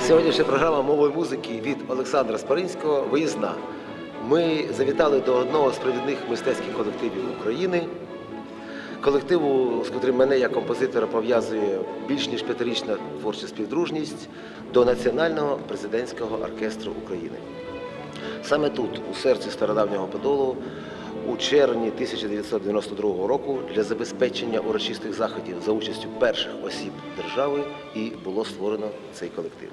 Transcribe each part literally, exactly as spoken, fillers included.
Сьогоднішня програма «Мовою музики» від Олександра Спаринського виїзна. Ми завітали до одного з провідних мистецьких колективів України. Колективу, з котрим мене як композитора пов'язує більш ніж п'ятирічна творча співдружність, до Національного президентського оркестру України. Саме тут, у серці стародавнього Подолу, у червні тисяча дев'ятсот дев'яносто другого року для забезпечення урочистих заходів за участю перших осіб держави і було створено цей колектив.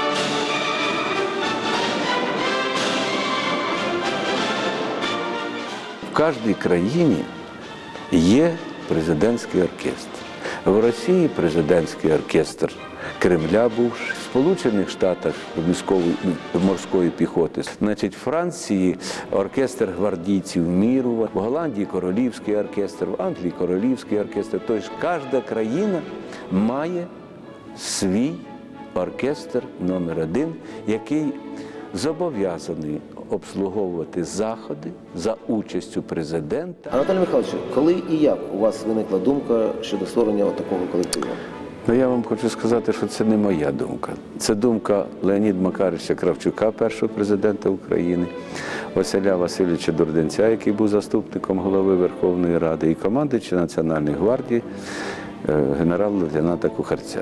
В кожній країні є президентський оркестр. В Росії президентський оркестр Кремля був, в Сполучених Штатах морської піхоти, значить, в Франції оркестр гвардійців міру, в Голландії королівський оркестр, в Англії королівський оркестр. Тобто кожна країна має свій оркестр номер один, який зобов'язаний обслуговувати заходи за участю президента. Анатолій Михайлович, коли і як у вас виникла думка щодо створення такого колективу? Ну, я вам хочу сказати, що це не моя думка. Це думка Леоніда Макаровича Кравчука, першого президента України, Василя Васильовича Дурденця, який був заступником голови Верховної Ради, і командуюча Національної гвардії генерал-лейтенанта Кухарця.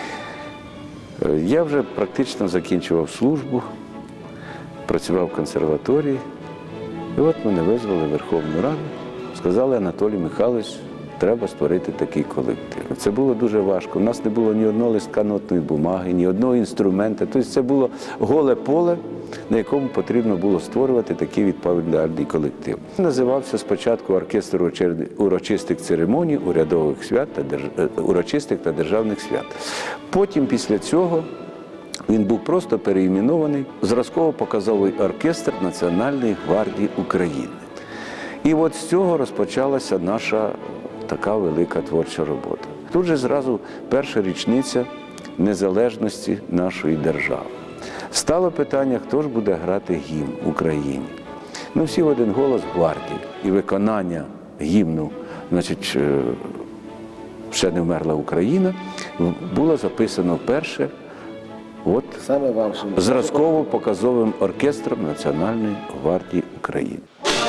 Я вже практично закінчував службу, працював в консерваторії, і от мене визвали в Верховну Раду, сказали: Анатолій Михайлович, треба створити такий колектив. Це було дуже важко. У нас не було ні одного листка нотної бумаги, ні одного інструмента. Тобто це було голе поле, на якому потрібно було створювати такий відповідальний колектив. Називався спочатку оркестр урочистих церемоній, урядових свят та держ... урочистих та державних свят. Потім, після цього, він був просто переіменований в зразково-показовий оркестр Національної гвардії України. І от з цього розпочалася наша така велика творча робота. Тут же зразу перша річниця незалежності нашої держави. Стало питання, хто ж буде грати гімн Україні. Ну, всі в один голос гвардії. І виконання гімну, значить, «Ще не вмерла Україна», було записано вперше от зразково-показовим оркестром Національної гвардії України.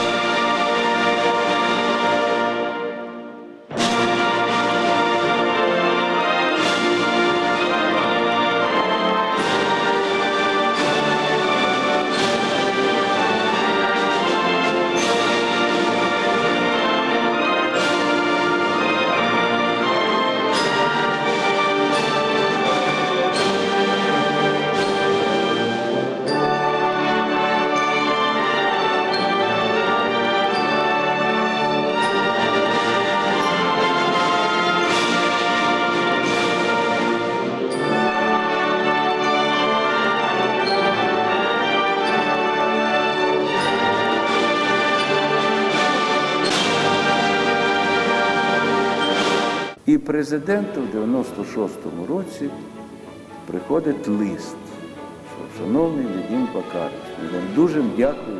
І президенту в дев'яносто шостому році приходить лист, що: шановний Леонід Макарович, ми вам дуже дякую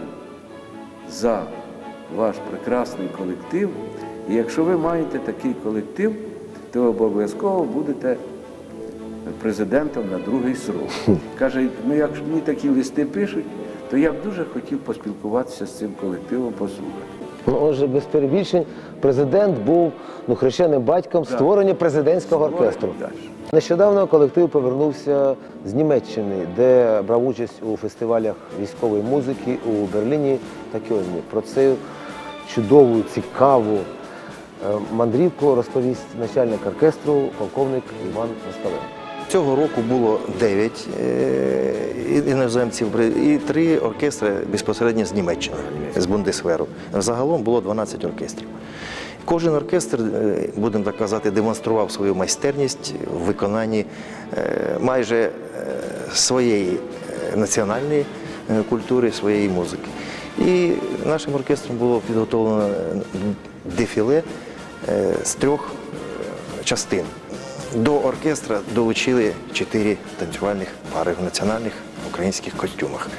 за ваш прекрасний колектив. І якщо ви маєте такий колектив, то обов'язково будете президентом на другий срок. Каже, ну якщо мені такі листи пишуть, то я б дуже хотів поспілкуватися з цим колективом, послухати. Ну, отже, без перебільшень, президент був, ну, хрещеним батьком створення президентського оркестру. Нещодавно колектив повернувся з Німеччини, де брав участь у фестивалях військової музики у Берліні та Кьольні. Про цю чудову, цікаву мандрівку розповість начальник оркестру, полковник Іван Москаленко. Цього року було дев'ять іноземців і три оркестри безпосередньо з Німеччини, з Бундесверу. Загалом було дванадцять оркестрів. Кожен оркестр, будемо так казати, демонстрував свою майстерність в виконанні майже своєї національної культури, своєї музики. І нашим оркестром було підготовлено дефіле з трьох частин. До оркестра долучили чотири танцювальних пари в національних українських костюмах.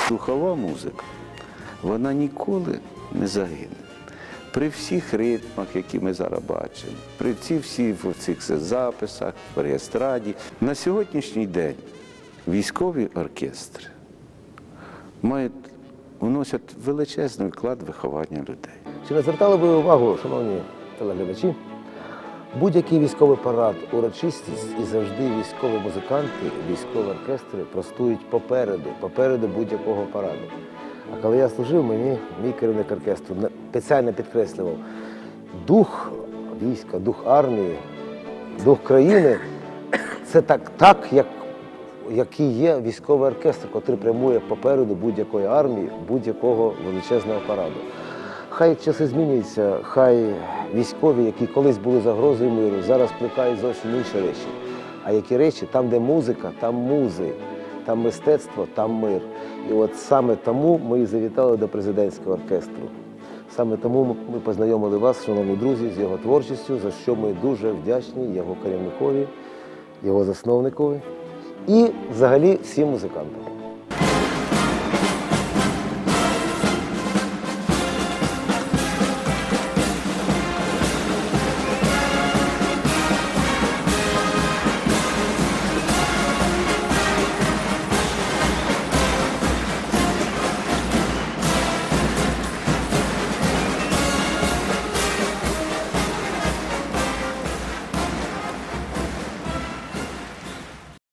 слухова музика, вона ніколи не загине. При всіх ритмах, які ми зараз бачимо, при ці всіх цих записах, при естраді, на сьогоднішній день військові оркестри мають, вносять величезний вклад в виховання людей. Чи не звертали ви увагу, шановні телеглядачі, будь-який військовий парад, урочистість і завжди військові музиканти, військові оркестри простують попереду, попереду будь-якого параду. А коли я служив, мені мій керівник оркестру спеціально підкреслював, дух війська, дух армії, дух країни – це так, так як, який є військовий оркестр, який прямує попереду будь-якої армії, будь-якого величезного параду. Хай часи змінюються, хай військові, які колись були загрозою миру, зараз плекають зовсім інші речі. А які речі? Там, де музика, там музи, там мистецтво, там мир. І от саме тому ми і завітали до президентського оркестру. Саме тому ми познайомили вас, шановні друзі, з його творчістю, за що ми дуже вдячні його керівникові, його засновникові і взагалі всім музикантам.